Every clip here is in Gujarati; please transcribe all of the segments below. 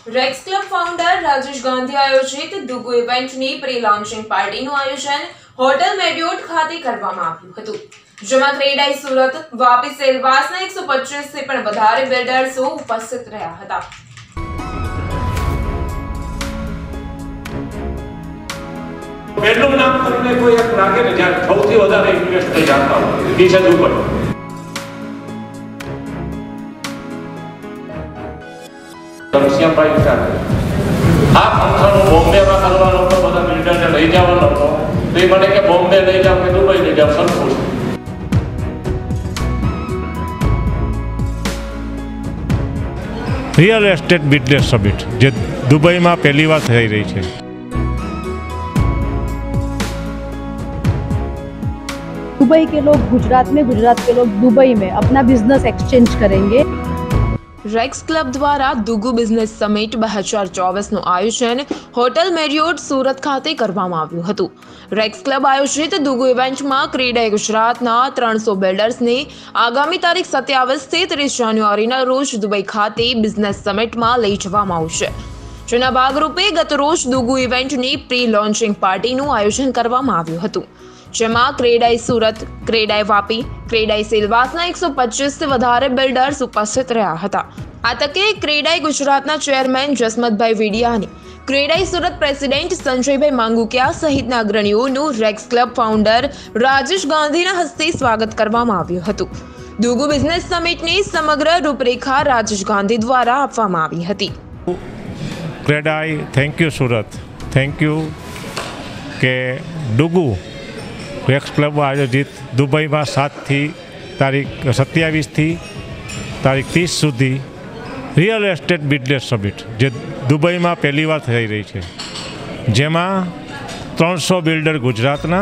Racks club founder Rajesh Gandhi આયોજિત દુગુ ઇવેન્ટની પ્રી લોન્ચિંગ પાર્ટીનું આયોજન હોટલ મેરિયોટ ખાતે કરવામાં આવ્યું હતું, જેમાં ક્રેડાઈ સુરત, વાપી, સેલવાસના 125 થી પણ વધારે બિલ્ડર્સો ઉપસ્થિત રહ્યા હતા. પહેલું નામ તમને કોઈ એક લાગે ને જ્યાં સૌથી વધારે ઇન્વેસ્ટર જાણતા હોય એ છે દુબઈ. આ ફંક્શન બોમ્બેમાં કરવાનો હતો, બધા બિલ્ડરને લઈ જવાનો હતો, તો એ મને કે બોમ્બે લઈ જાવ કે દુબઈ લઈ જાવ, Santosh. Real estate business summit જે દુબઈમાં પહેલી વાર થઈ રહી છે. दुबई के लोग गुजरात में, गुजरात के लोग दुबई में अपना बिजनेस एक्सचेंज करेंगे. રેક્સ ક્લબ દ્વારા દુગુ બિઝનેસ સમિટ 2024નું આયોજન હોટલ મેરિયોટ સુરત ખાતે કરવામાં આવ્યું હતું. રેક્સ ક્લબ આયોજિત દુગુ ઇવેન્ટમાં ક્રેડાઈ ગુજરાતના 300 બિલ્ડર્સને આગામી તારીખ 27 થી 30 જાન્યુઆરીના રોજ દુબઈ ખાતે બિઝનેસ સમિટમાં લઈ જવામાં આવશે, જેના ભાગરૂપે ગત રોજ દુગુ ઇવેન્ટની પ્રી લોન્ચિંગ પાર્ટીનું આયોજન કરવામાં આવ્યું હતું, જેમાં ક્રેડાઈ સુરત, ક્રેડાઈ વાપી, ક્રેડાઈ સેલવાસના 125 થી વધારે બિલ્ડર્સ ઉપસ્થિત રહ્યા હતા. આ તકે ક્રેડાઈ ગુજરાતના ચેરમેન જસમતભાઈ વિડિયાની, ક્રેડાઈ સુરત પ્રેસિડેન્ટ સંજયભાઈ માંગુકિયા સહિતના અગ્રણીઓનું રેક્સ ક્લબ ફાઉન્ડર રાજેશ ગાંધીના હસ્તે સ્વાગત કરવામાં આવ્યું હતું. દુગુ બિઝનેસ સમિટની સમગ્ર રૂપરેખા રાજેશ ગાંધી દ્વારા આપવામાં આવી હતી. CREDAI, thank you Surat, thank you કે દુગુ રેક્સ ક્લબ આયોજિત દુબઈમાં 7 થી તારીખ 27 થી તારીખ 30 સુધી રિયલ એસ્ટેટ બિઝનેસ સમિટ જે દુબઈમાં પહેલી વાર થઈ રહી છે, જેમાં 300 બિલ્ડર ગુજરાતના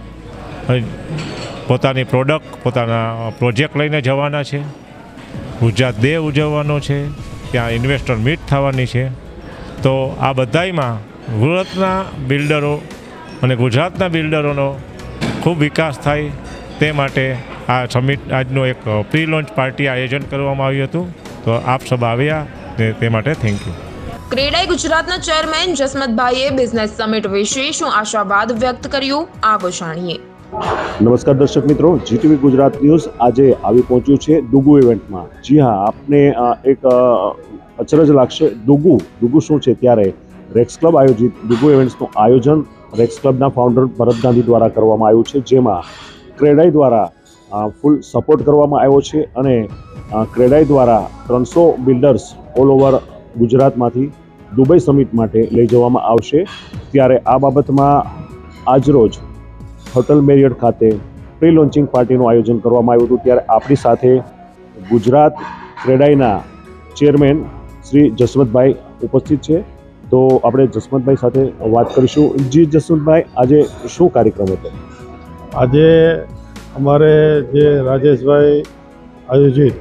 પોતાની પ્રોડક્ટ, પોતાના પ્રોજેક્ટ લઈને જવાના છે. ગુજરાત ડે ઉજવવાનો છે, ત્યાં ઇન્વેસ્ટર મીટ થવાની છે. તો આ બધામાં સુરતના બિલ્ડરો અને ગુજરાતના બિલ્ડરોનો ખૂબ વિકાસ થાય તે માટે આ સમિટ આજનો એક પ્રી લોન્ચ પાર્ટી આયોજન કરવામાં આવ્યું હતું. તો આપ સબ આવ્યા તે માટે થેન્ક યુ. ક્રેડાઈ ગુજરાતના ચેરમેન જસમતભાઈએ બિઝનેસ સમિટ વિશે શું આશાવાદ વ્યક્ત કર્યું, આવો જાણીએ. નમસ્કાર દર્શક મિત્રો, જીટીવી ગુજરાત ન્યૂઝ આજે આવી પહોંચ્યું છે દુગુ ઇવેન્ટમાં. જી હા, આપને એક અચરજ લાગશે, દુગુ શું છે? ત્યારે રેક્સ ક્લબ આયોજિત દુગુ ઇવેન્ટ્સનું આયોજન રેક્સ ક્લબના ફાઉન્ડર ભરત ગાંધી દ્વારા કરવામાં આવ્યું છે, જેમાં ક્રેડાઈ દ્વારા ફૂલ સપોર્ટ કરવામાં આવ્યો છે અને ક્રેડાઈ દ્વારા 300 બિલ્ડર્સ ઓલ ઓવર ગુજરાતમાંથી દુબઈ સમિટ માટે લઈ જવામાં આવશે. ત્યારે આ બાબતમાં આજરોજ હોટલ મેરિયોટ ખાતે પ્રી લોન્ચિંગ પાર્ટીનું આયોજન કરવામાં આવ્યું હતું. ત્યારે આપણી સાથે ગુજરાત ક્રેડાઈના ચેરમેન શ્રી જસવંતભાઈ ઉપસ્થિત છે, તો આપણે જસવંતભાઈ સાથે વાત કરીશું. જી જસવંતભાઈ, આજે શું કાર્યક્રમ હતો? આજે અમારે જે રાજેશભાઈ આયોજિત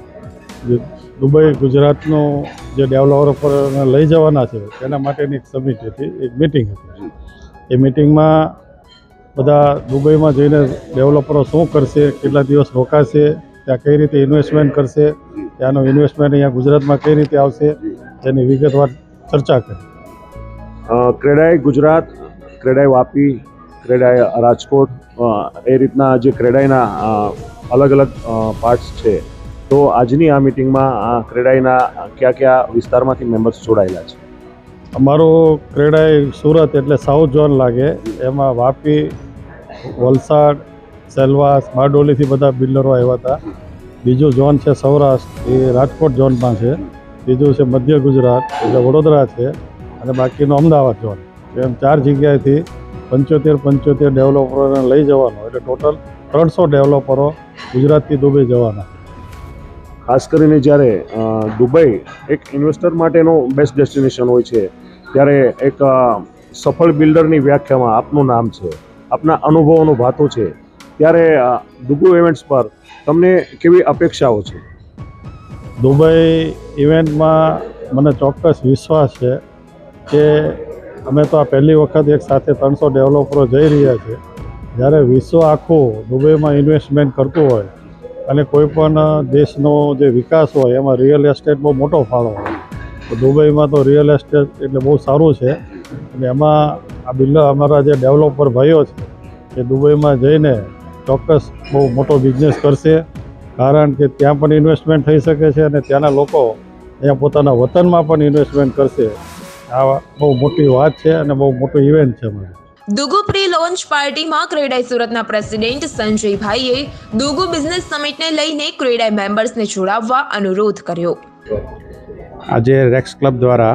દુબઈ ગુજરાતનું જે ડેવલપરને લઈ જવાના છે તેના માટેની એક સમિટ હતી, એક મિટિંગ હતી. એ મિટિંગમાં બધા દુબઈમાં જઈને ડેવલપરો શું કરશે, કેટલા દિવસ રોકાશે, ત્યાં કઈ રીતે ઇન્વેસ્ટમેન્ટ કરશે, ત્યાંનું ઇન્વેસ્ટમેન્ટ અહીંયા ગુજરાતમાં કઈ રીતે આવશે, તેની વિગતવાર ચર્ચા કરી. ક્રેડાઈ ગુજરાત, ક્રેડાઈ વાપી, ક્રેડાઈ રાજકોટ, એ રીતના જે ક્રેડાઈના અલગ અલગ પાર્ટ્સ છે, તો આજની આ મિટિંગમાં ક્રેડાઈના કયા વિસ્તારમાંથી મેમ્બર્સ જોડાયેલા છે? અમારું ક્રેડાઈ સુરત એટલે સાઉથ ઝોન લાગે, એમાં વાપી, વલસાડ, સેલવાસ, બારડોલીથી બધા બિલ્ડરો આવ્યા હતા. બીજું ઝોન છે સૌરાષ્ટ્ર, એ રાજકોટ ઝોનમાં છે. બીજું છે મધ્ય ગુજરાત એટલે વડોદરા છે, અને બાકીનું અમદાવાદ ઝોન. એમ 4 જગ્યાએથી 75 ડેવલપરોને લઈ જવાનો, એટલે ટોટલ 300 ડેવલપરો ગુજરાતથી દુબઈ જવાના. ખાસ કરીને જ્યારે દુબઈ એક ઇન્વેસ્ટર માટેનો બેસ્ટ ડેસ્ટિનેશન હોય છે, ત્યારે એક સફળ બિલ્ડરની વ્યાખ્યામાં આપનું નામ છે, આપના અનુભવોનો વાતો છે. ત્યારે દુગુ ઇવેન્ટ્સ પર તમને કેવી અપેક્ષાઓ છે? દુબઈ ઇવેન્ટમાં મને ચોક્કસ વિશ્વાસ છે કે અમે તો આ પહેલી વખત એક સાથે 300 ડેવલપરો જઈ રહ્યા છે. જ્યારે વિશ્વ આખું દુબઈમાં ઇન્વેસ્ટમેન્ટ કરતું હોય અને કોઈ પણ દેશનો જે વિકાસ હોય એમાં રિયલ એસ્ટેટ બહુ મોટો ફાળો હોય, દુબઈમાં તો રિયલ એસ્ટેટ એટલે બહુ સારું છે અને એમાં આ બિલ્ડર અમારા જે ડેવલપર ભાઈઓ છે એ દુબઈમાં જઈને ચોક્કસ બહુ મોટો બિઝનેસ કરશે, કારણ કે ત્યાં પણ ઇન્વેસ્ટમેન્ટ થઈ શકે છે અને ત્યાંના લોકો અહીંયા પોતાના વતનમાં પણ ઇન્વેસ્ટમેન્ટ કરશે. આ બહુ મોટી વાત છે અને બહુ મોટું ઇવેન્ટ છે અમારે. દુગુ પ્રી લોન્ચ પાર્ટીમાં ક્રેડાઈ સુરતના પ્રેસિડેન્ટ સંજયભાઈએ દુગુ બિઝનેસ સમિટને લઈને ક્રેડાઈ મેમ્બર્સને જોડાવવા અનુરોધ કર્યો. આજે રેક્સ ક્લબ દ્વારા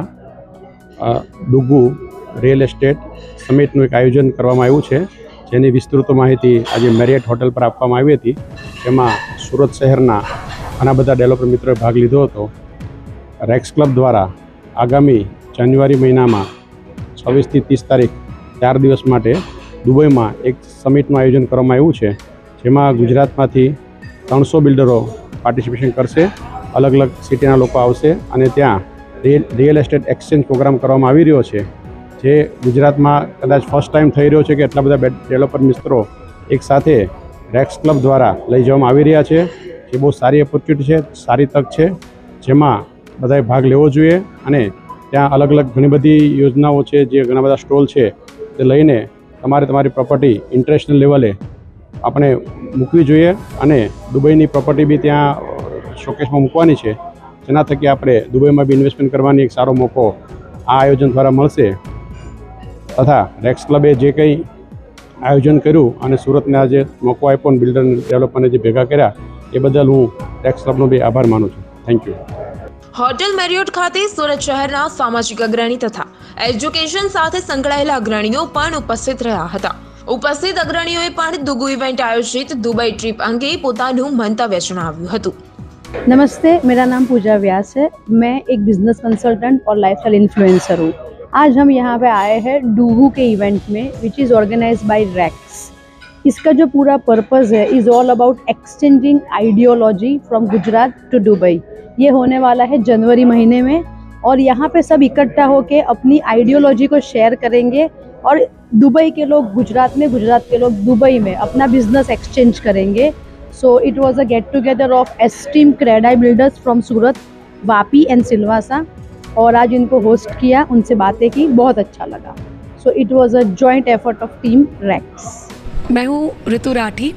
દુગુ રિયલ એસ્ટેટ સમિટનું એક આયોજન કરવામાં આવ્યું છે, જેની વિસ્તૃત માહિતી આજે મેરિયટ હોટલ પર આપવામાં આવી હતી. તેમાં સુરત શહેરના ઘણા બધા ડેવલપર મિત્રોએ ભાગ લીધો હતો. રેક્સ ક્લબ દ્વારા આગામી જાન્યુઆરી મહિનામાં 26 થી 30 તારીખ 4 દિવસ માટે દુબઈમાં એક સમિટનું આયોજન કરવામાં આવ્યું છે, જેમાં ગુજરાતમાંથી 300 બિલ્ડરો પાર્ટિસિપેશન કરશે. અલગ અલગ સિટીના લોકો આવશે અને ત્યાં રિયલ એસ્ટેટ એક્સચેન્જ પ્રોગ્રામ કરવામાં આવી રહ્યો છે, જે ગુજરાતમાં કદાચ ફર્સ્ટ ટાઈમ થઈ રહ્યો છે કે એટલા બધા ડેવલપર મિત્રો એકસાથે રેક્સ ક્લબ દ્વારા લઈ જવામાં આવી રહ્યા છે. જે બહુ સારી ઓપોર્ચ્યુનિટી છે, સારી તક છે, જેમાં બધાએ ભાગ લેવો જોઈએ અને ત્યાં અલગ અલગ ઘણી બધી યોજનાઓ છે, જે ઘણા બધા સ્ટોલ છે, તે લઈને તમારી પ્રોપર્ટી ઇન્ટરનેશનલ લેવલે આપણે મૂકવી જોઈએ અને દુબઈની પ્રોપર્ટી બી ત્યાં શોકેસમાં મૂકવાની છે, જેના થકી આપણે દુબઈમાં બી ઇન્વેસ્ટમેન્ટ કરવાની એક સારો મોકો આ આયોજન દ્વારા મળશે. તથા રેક્સ ક્લબે જે કંઈ આયોજન કર્યું અને સુરતને આજે મોકો આપ્યો અને બિલ્ડર ડેવલપરને જે ભેગા કર્યા એ બદલ હું રેક્સ ક્લબનો બી આભાર માનું છું. Thank you. હોટેલ મેરિયોટ ખાતે સુરત શહેરના સામાજિક અગ્રણી તથા એજ્યુકેશન સાથે સંકળાયેલા અગ્રણીઓ પણ ઉપસ્થિત રહ્યા હતા. ઉપસ્થિત અગ્રણીઓએ પણ દુગુ ઇવેન્ટ આયોજિત દુબઈ ટ્રીપ અંગે પોતાનું મંતવ્ય જણાવ્યું હતું. नमस्ते, मेरा नाम पूजा व्यास है. मैं एक बिजनेस कंसल्टेंट और लाइफस्टाइल इन्फ्लुएंसर हूँ. आज हम यहाँ पे आए हैं डूगू के इवेंट में, which is organised by Rex. इसका जो पूरा पर्पज़ है is all about exchanging ideology from Gujarat to Dubai. ये होने वाला है जनवरी महीने में और यहाँ पे सब इकट्ठा होके अपनी आइडियोलॉजी को शेयर करेंगे और दुबई के लोग गुजरात में, गुजरात के लोग दुबई में अपना बिजनेस एक्सचेंज करेंगे. So it was a get together of esteemed CREDAI builders from Surat, Vapi and Silvassa. और आज इनको होस्ट किया, उनसे बातें की, बहुत अच्छा लगा. So it was a joint effort of team Rex. मैं हूँ ऋतु राठी,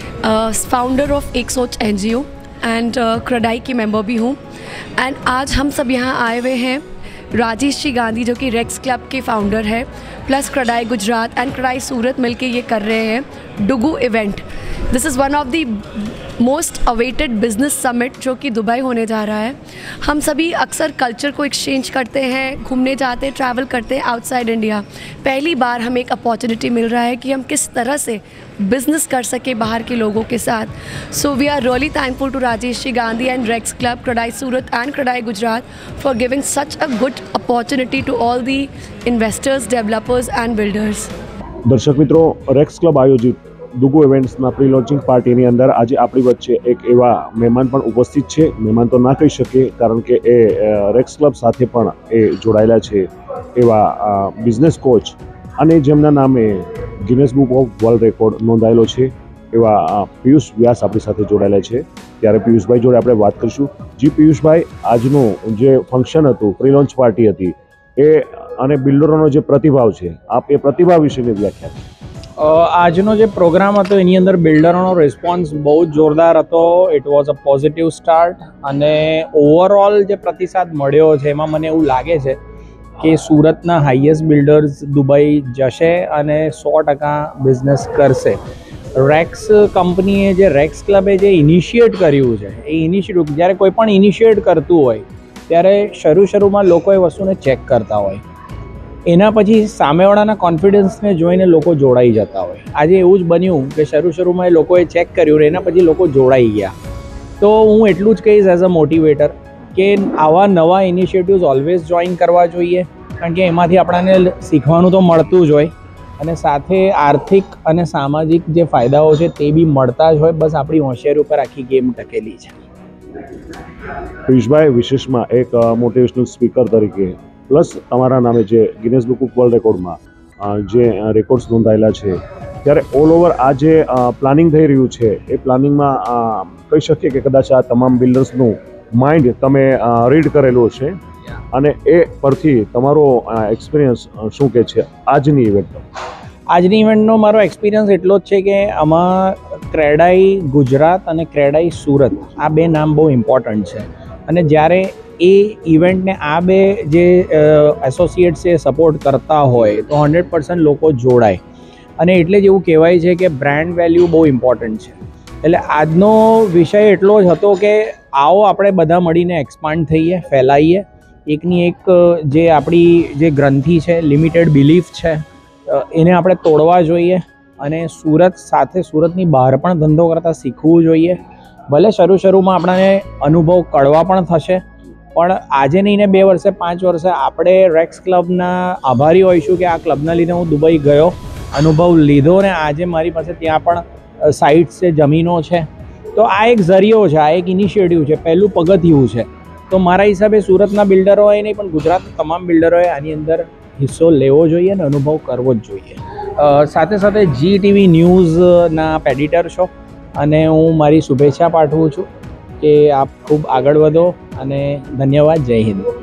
फाउंडर ऑफ एक सोच NGO एंड क्रेडाई की मेंबर भी हूँ. एंड आज हम सब यहाँ आए हुए हैं. राजेश जी गांधी जो कि रेक्स क्लब के फाउंडर है, प्लस क्रेडाई गुजरात एंड क्रेडाई सूरत मिलके ये कर रहे हैं Dugu event. This is one of the most awaited business summit जो कि दुबई होने जा रहा है. हम सभी अक्सर कल्चर को एक्सचेंज करते हैं, घूमने जाते हैं, ट्रैवल करते हैं आउटसाइड इंडिया. पहली बार हमें एक अपॉर्चुनिटी मिल रहा है कि हम किस तरह से बिजनेस कर सके बाहर के लोगों के साथ. So we are really thankful to Rajesh ji Gandhi and Rex club, CREDAI Surat and CREDAI Gujarat for giving such a good opportunity to all the investors, developers and builders. દર્શક મિત્રો, રેક્સ ક્લબ આયોજિત દુગુ ઇવેન્ટ્સના પ્રી લોન્ચિંગ પાર્ટીની અંદર આજે આપણી વચ્ચે એક એવા મહેમાન પણ ઉપસ્થિત છે. મહેમાન તો ના કહી શકીએ, કારણ કે એ રેક્સ ક્લબ સાથે પણ એ જોડાયેલા છે. એવા બિઝનેસ કોચ અને જેમના નામે Guinness book of world record નોંધાયેલો છે એવા પિયુષ વ્યાસ આપણી સાથે જોડાયેલા છે. ત્યારે પિયુષભાઈ જોડે આપણે વાત કરીશું. જી પિયુષભાઈ, આજનું જે ફંક્શન હતું, પ્રી લોન્ચ પાર્ટી હતી, એ અને બિલ્ડરોનો જે પ્રતિભાવ છે, આપ એ પ્રતિભાવ વિશેની વ્યાખ્યા છે. આજનો જે પ્રોગ્રામ હતો એની અંદર બિલ્ડરોનો રિસ્પોન્સ બહુ જ જોરદાર હતો. It was a positive start અને ઓવરઓલ જે પ્રતિસાદ મળ્યો છે એમાં મને એવું લાગે છે કે સુરતના હાઈએસ્ટ બિલ્ડર્સ દુબઈ જશે અને 100% બિઝનેસ કરશે. રેક્સ કંપનીએ જે રેક્સ ક્લબે જે ઇનિશિએટ કર્યું છે એ ઇનિશિએટ, જ્યારે કોઈ પણ ઇનિશિએટ કરતું હોય ત્યારે શરૂમાં લોકો એ વસ્તુને ચેક કરતા હોય, એના પછી સામેવાળાના કોન્ફિડન્સને જોઈને લોકો જોડાઈ જતા હોય. આજે એવું જ બન્યું કે શરૂમાં એ લોકોએ ચેક કર્યું, એના પછી લોકો જોડાઈ ગયા. તો હું એટલું જ કહીશ એઝ અ મોટિવેટર કે આવા નવા ઇનિશિયેટિવ્સ ઓલવેઝ જોઈન કરવા જોઈએ, કારણ કે એમાંથી આપણને શીખવાનું તો મળતું જ હોય અને સાથે આર્થિક અને સામાજિક જે ફાયદાઓ છે તે બી મળતા જ હોય. બસ આપણી હોશિયારી ઉપર આખી ગેમ ટકેલી છે. પિયુષભાઈ, વિશેષમાં એક મોટિવેશનલ સ્પીકર તરીકે પ્લસ તમારા નામે જે ગિનેસ બુક ઓફ વર્લ્ડ રેકોર્ડમાં જે રેકોર્ડ્સ નોંધાયેલા છે, ત્યારે ઓલ ઓવર આ જે પ્લાનિંગ થઈ રહ્યું છે એ પ્લાનિંગમાં કહી શકીએ કે કદાચ આ તમામ બિલ્ડર્સનું માઇન્ડ તમે રીડ કરેલું છે અને એ પરથી તમારો એક્સપિરિયન્સ શું કે છે આજની ઇવેન્ટ? આજની ઇવેન્ટનો મારો એક્સપિરિયન્સ એટલો જ છે કે આમાં ક્રેડાઈ ગુજરાત અને ક્રેડાઈ સુરત આ બે નામ બહુ ઇમ્પોર્ટન્ટ છે, અને જ્યારે એ ઇવેન્ટને આ બે જે એસોસિએટ્સ એ સપોર્ટ કરતા હોય તો 100% લોકો જોડાય, અને એટલે જ એવું કહેવાય છે કે બ્રાન્ડ વેલ્યુ બહુ ઇમ્પોર્ટન્ટ છે. એટલે આજનો વિષય એટલો જ હતો કે આવો આપણે બધા મળીને એક્સપાન્ડ થઈએ, ફેલાઈએ, એકની એક જે આપણી જે ગ્રંથિ છે, લિમિટેડ બિલીફ છે, એને આપણે તોડવા જોઈએ, અને સુરત સાથે સુરતની બહાર પણ ધંધો કરતાં શીખવું જોઈએ. ભલે શરૂમાં આપણને અનુભવ કડવા પણ થશે, પણ આજે નહીં ને 2 વર્ષે 5 વર્ષે આપણે રેક્સ ક્લબના આભારી હોઈશું કે આ ક્લબના લીધે હું દુબઈ ગયો, અનુભવ લીધો, ને આજે મારી પાસે ત્યાં પણ સાઇટ્સ છે, જમીનો છે. તો આ એક ઝરિયો છે, આ એક ઇનિશિયેટિવ છે, પહેલું પગથિયું છે. તો મારા હિસાબે સુરતના બિલ્ડરોએ નહીં પણ ગુજરાતના તમામ બિલ્ડરોએ આની અંદર હિસ્સો લેવો જોઈએ અને અનુભવ કરવો જ જોઈએ. સાથે સાથે GTV ન્યૂઝના આપ એડિટર છો, અને હું મારી શુભેચ્છા પાઠવું છું કે આપ ખૂબ આગળ વધો, અને ધન્યવાદ. જય હિન્દ.